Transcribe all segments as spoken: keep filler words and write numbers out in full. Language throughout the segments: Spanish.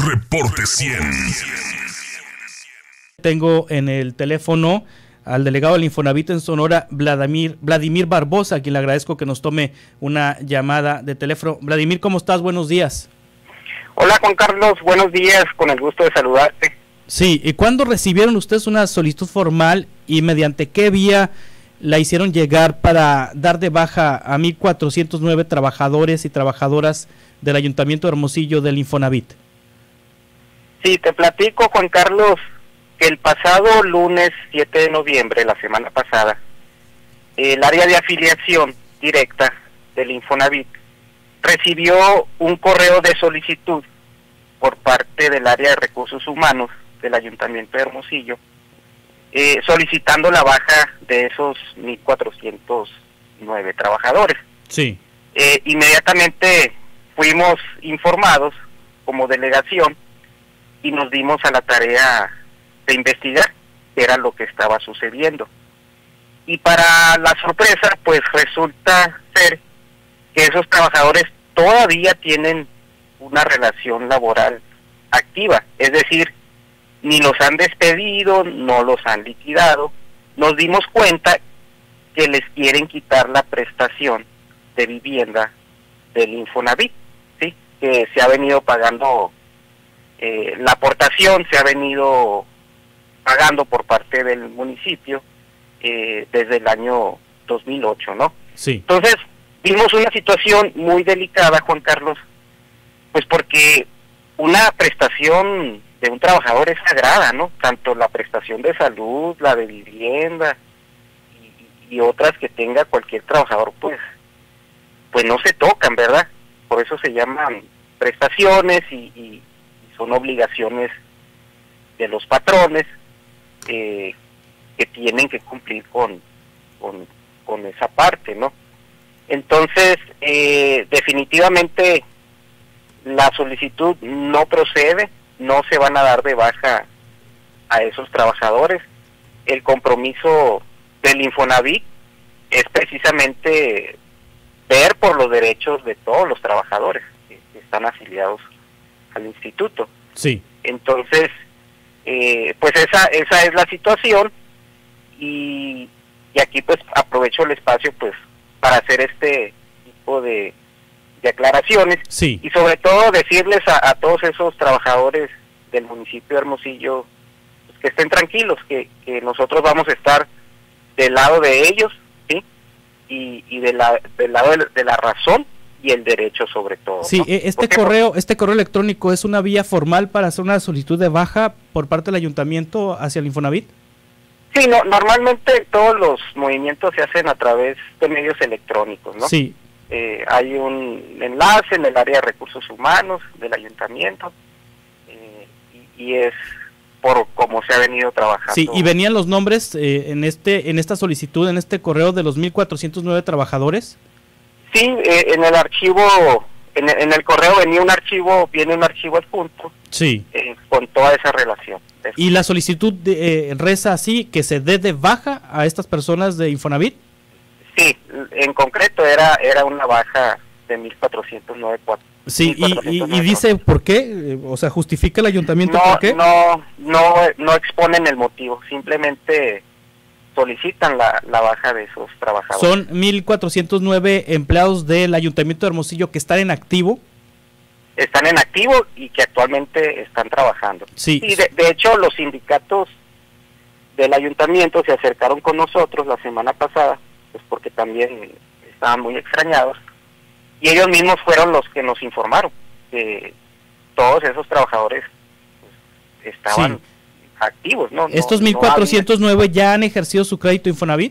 Reporte cien. Tengo en el teléfono al delegado del Infonavit en Sonora, Vladimir, Vladimir Barbosa, a quien le agradezco que nos tome una llamada de teléfono. Vladimir, ¿cómo estás? Buenos días. Hola, Juan Carlos, buenos días, con el gusto de saludarte. Sí, ¿y cuándo recibieron ustedes una solicitud formal y mediante qué vía la hicieron llegar para dar de baja a mil cuatrocientos nueve trabajadores y trabajadoras del Ayuntamiento de Hermosillo del Infonavit? Sí, te platico, Juan Carlos, que el pasado lunes siete de noviembre, la semana pasada, el área de afiliación directa del Infonavit recibió un correo de solicitud por parte del área de recursos humanos del Ayuntamiento de Hermosillo, eh, solicitando la baja de esos mil cuatrocientos nueve trabajadores. Sí. Eh, inmediatamente fuimos informados como delegación y nos dimos a la tarea de investigar qué era lo que estaba sucediendo. Y para la sorpresa, pues resulta ser que esos trabajadores todavía tienen una relación laboral activa, es decir, ni los han despedido, no los han liquidado. Nos dimos cuenta que les quieren quitar la prestación de vivienda del Infonavit, ¿sí? Que se ha venido pagando, eh, la aportación se ha venido pagando por parte del municipio eh, desde el año dos mil ocho, ¿no? Sí. Entonces, vimos una situación muy delicada, Juan Carlos, pues porque una prestación de un trabajador es sagrada, ¿no? Tanto la prestación de salud, la de vivienda y, y otras que tenga cualquier trabajador, pues, pues no se tocan, ¿verdad? Por eso se llaman prestaciones y, y, y son obligaciones de los patrones eh, que tienen que cumplir con, con, con esa parte, ¿no? Entonces, eh, definitivamente la solicitud no procede, no se van a dar de baja a esos trabajadores. El compromiso del Infonavit es precisamente ver por los derechos de todos los trabajadores que, que están afiliados al instituto. Sí. Entonces, eh, pues esa esa es la situación y, y aquí pues aprovecho el espacio pues para hacer este tipo de, de aclaraciones. Sí. Y sobre todo decirles a, a todos esos trabajadores del municipio de Hermosillo pues, que estén tranquilos, que, que nosotros vamos a estar del lado de ellos, ¿sí? Y, y de la, del lado de, de la razón y el derecho sobre todo. Sí, ¿no? este Porque, correo, este correo electrónico es una vía formal para hacer una solicitud de baja por parte del ayuntamiento hacia el Infonavit. Sí, no, normalmente todos los movimientos se hacen a través de medios electrónicos, ¿no? Sí. Eh, hay un enlace en el área de recursos humanos del ayuntamiento eh, y, y es por cómo se ha venido trabajando. Sí, y venían los nombres eh, en este en esta solicitud, en este correo de los mil cuatrocientos nueve trabajadores. Sí, eh, en el archivo, en el, en el correo venía un archivo, viene un archivo adjunto. Sí. Eh, con toda esa relación. ¿Y la solicitud de, eh, reza así, que se dé de baja a estas personas de Infonavit? Sí, en concreto era era una baja de mil cuatrocientos nueve. Sí, y, y, y dice por qué, o sea, justifica el ayuntamiento no, por qué. No, no, no exponen el motivo, simplemente solicitan la, la baja de esos trabajadores. Son mil cuatrocientos nueve empleados del Ayuntamiento de Hermosillo que están en activo. Están en activo y que actualmente están trabajando. Sí. Y de, de hecho los sindicatos del ayuntamiento se acercaron con nosotros la semana pasada, pues porque también estaban muy extrañados, y ellos mismos fueron los que nos informaron que todos esos trabajadores pues, estaban sí. activos, ¿no? ¿Estos no, mil cuatrocientos nueve no ya han ejercido su crédito Infonavit?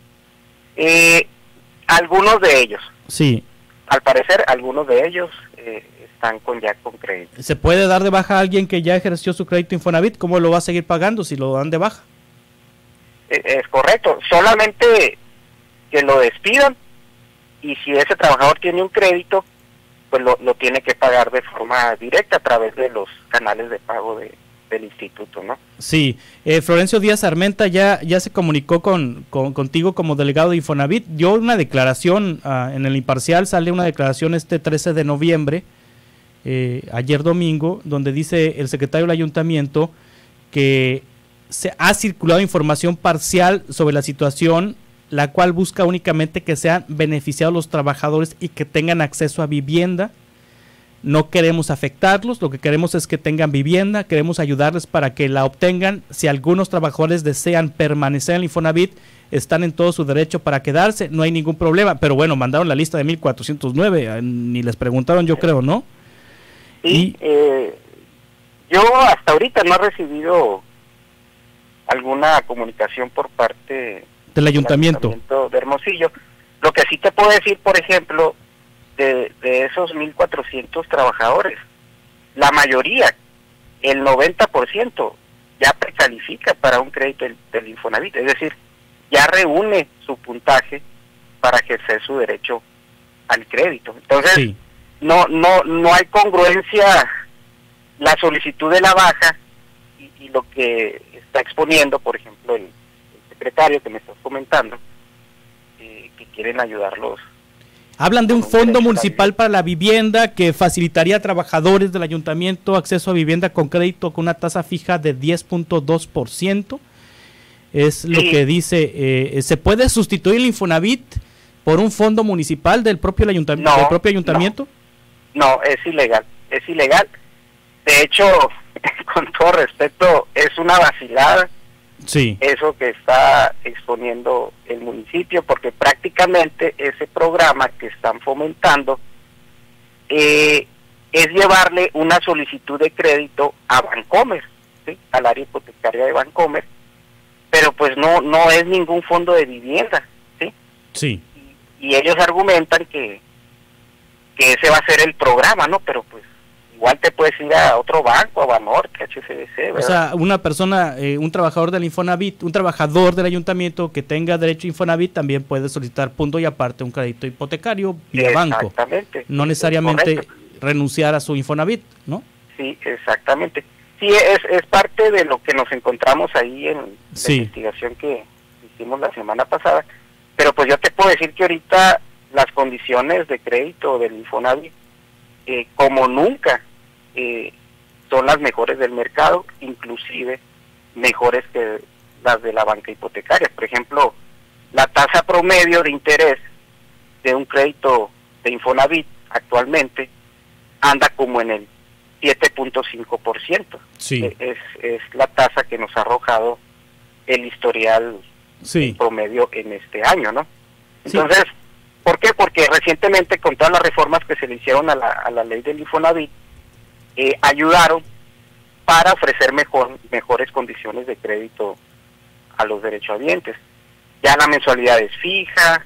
Eh, algunos de ellos. Sí. Al parecer, algunos de ellos eh, están con ya con crédito. ¿Se puede dar de baja a alguien que ya ejerció su crédito Infonavit? ¿Cómo lo va a seguir pagando si lo dan de baja? Eh, es correcto. Solamente que lo despidan y si ese trabajador tiene un crédito, pues lo, lo tiene que pagar de forma directa a través de los canales de pago de, del instituto, ¿no? Sí, eh, Florencio Díaz Armenta ya ya se comunicó con, con contigo como delegado de Infonavit, dio una declaración uh, en el Imparcial, sale una declaración este trece de noviembre eh, ayer domingo, donde dice el secretario del ayuntamiento que se ha circulado información parcial sobre la situación, la cual busca únicamente que sean beneficiados los trabajadores y que tengan acceso a vivienda. No queremos afectarlos, lo que queremos es que tengan vivienda, queremos ayudarles para que la obtengan. Si algunos trabajadores desean permanecer en el Infonavit, están en todo su derecho para quedarse, no hay ningún problema. Pero bueno, mandaron la lista de mil cuatrocientos nueve, ni les preguntaron, yo creo, ¿no? Sí, y eh, yo hasta ahorita no he recibido alguna comunicación por parte del ayuntamiento. del ayuntamiento de Hermosillo. Lo que sí te puedo decir, por ejemplo, de, de esos mil cuatrocientos trabajadores, la mayoría, el noventa por ciento, ya precalifica para un crédito del, del Infonavit, es decir, ya reúne su puntaje para ejercer su derecho al crédito. Entonces, sí. no no no hay congruencia la solicitud de la baja y, y lo que está exponiendo, por ejemplo, el, el secretario que me estás comentando, eh, que quieren ayudarlos. Hablan de un fondo municipal para la vivienda que facilitaría a trabajadores del ayuntamiento acceso a vivienda con crédito con una tasa fija de diez punto dos por ciento. Es lo sí. que dice, eh, ¿se puede sustituir el Infonavit por un fondo municipal del propio ayuntamiento? No, del propio ayuntamiento? No, no, es ilegal, es ilegal. De hecho, con todo respeto, es una vacilada. Sí. Eso que está exponiendo el municipio, porque prácticamente ese programa que están fomentando eh, es llevarle una solicitud de crédito a Bancomer, ¿sí? Al área hipotecaria de Bancomer, pero pues no no es ningún fondo de vivienda, ¿sí? Sí. Y, y ellos argumentan que que ese va a ser el programa, ¿no? Pero pues igual te puedes ir a otro banco, a Banorte, a H S B C, ¿verdad? O sea, una persona, eh, un trabajador del Infonavit, un trabajador del ayuntamiento que tenga derecho a Infonavit también puede solicitar punto y aparte un crédito hipotecario vía banco. Exactamente. No necesariamente renunciar a su Infonavit, ¿no? Sí, exactamente. Sí, es, es parte de lo que nos encontramos ahí en sí. la investigación que hicimos la semana pasada. Pero pues yo te puedo decir que ahorita las condiciones de crédito del Infonavit, eh, como nunca, eh, son las mejores del mercado, inclusive mejores que las de la banca hipotecaria. Por ejemplo, la tasa promedio de interés de un crédito de Infonavit actualmente anda como en el siete punto cinco por ciento. Sí. Es, es la tasa que nos ha arrojado el historial sí. promedio en este año, ¿no? Entonces, sí. ¿por qué? Porque recientemente con todas las reformas que se le hicieron a la, a la ley del Infonavit, eh, ayudaron para ofrecer mejor, mejores condiciones de crédito a los derechohabientes. Ya la mensualidad es fija,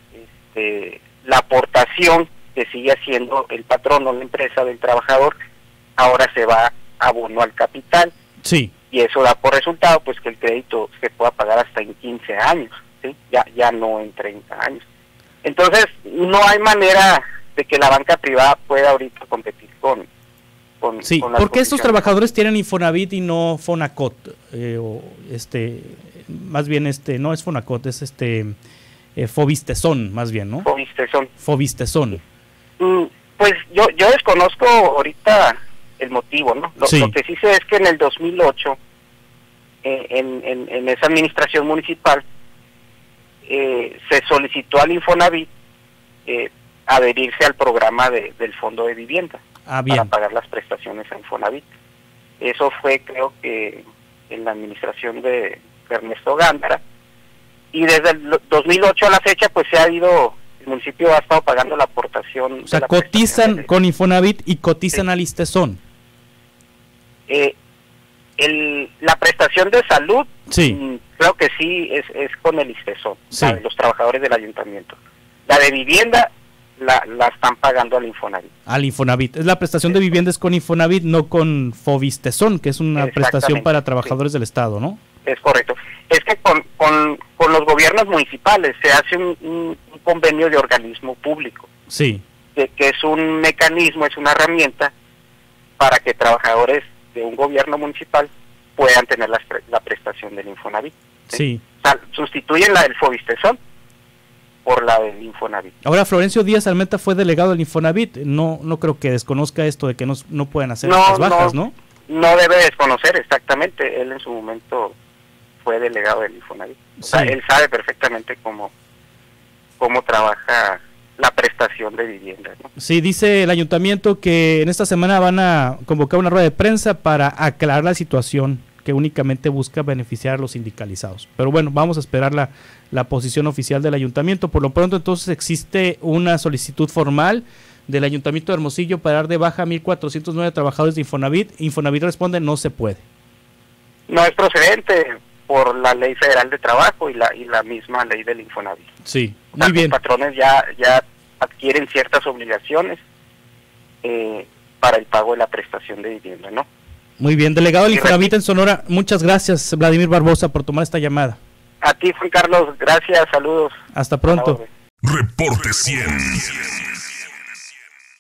este, la aportación que sigue haciendo el patrón o la empresa del trabajador, ahora se va abono al capital. Sí. Y eso da por resultado pues que el crédito se pueda pagar hasta en quince años, ¿sí? Ya, ya no en treinta años. Entonces, no hay manera de que la banca privada pueda ahorita competir con, con, sí, con ¿por qué estos trabajadores tienen Infonavit y no Fonacot? Eh, o este, más bien este, no es Fonacot, es este eh, Fovistezón, más bien, ¿no? Fovistezón. Fovistezón. Mm, pues yo yo desconozco ahorita el motivo, ¿no? Lo, sí. lo que sí sé es que en el dos mil ocho, eh, en, en, en esa administración municipal, eh, se solicitó al Infonavit eh, adherirse al programa de, del Fondo de Vivienda ah, bien. para pagar las prestaciones a Infonavit. Eso fue, creo que, en la administración de Ernesto Gándara, y desde el dos mil ocho a la fecha, pues se ha ido, el municipio ha estado pagando la aportación. O sea, cotizan de, con Infonavit y cotizan sí. al Istezón. Eh, el, la prestación de salud, sí. mmm, creo que sí es, es con el Istezón, sí. la de los trabajadores del ayuntamiento. La de vivienda la, la están pagando al Infonavit. Al Infonavit. Es la prestación sí. de vivienda es con Infonavit, no con Fovistezón, que es una prestación para trabajadores sí. del Estado, ¿no? Es correcto. Es que con, con, con los gobiernos municipales se hace un, un, un convenio de organismo público. Sí. Que, que es un mecanismo, es una herramienta para que trabajadores de un gobierno municipal puedan tener la, la prestación del Infonavit. Sí. sí. O sea, sustituyen la del Fovistezón por la del Infonavit. Ahora, Florencio Díaz Almenta fue delegado del Infonavit, no no creo que desconozca esto de que no, no pueden hacer no, estas bajas, ¿no? ¿no? No debe desconocer exactamente, él en su momento fue delegado del Infonavit. O Sí. sea, él sabe perfectamente cómo, cómo trabaja la prestación de vivienda, ¿no? Sí, dice el ayuntamiento que en esta semana van a convocar una rueda de prensa para aclarar la situación que únicamente busca beneficiar a los sindicalizados. Pero bueno, vamos a esperar la, la posición oficial del ayuntamiento. Por lo pronto, entonces, existe una solicitud formal del Ayuntamiento de Hermosillo para dar de baja a mil cuatrocientos nueve trabajadores de Infonavit. Infonavit responde, no se puede. No es procedente por la Ley Federal de Trabajo y la y la misma ley del Infonavit. Sí, O sea, muy bien. los patrones ya, ya adquieren ciertas obligaciones eh, para el pago de la prestación de vivienda, ¿no? Muy bien, delegado del Y Infonavit repito- en Sonora, muchas gracias, Vladimir Barbosa, por tomar esta llamada. A ti, Juan Carlos, gracias, saludos. Hasta pronto. A la orden. Reporte cien.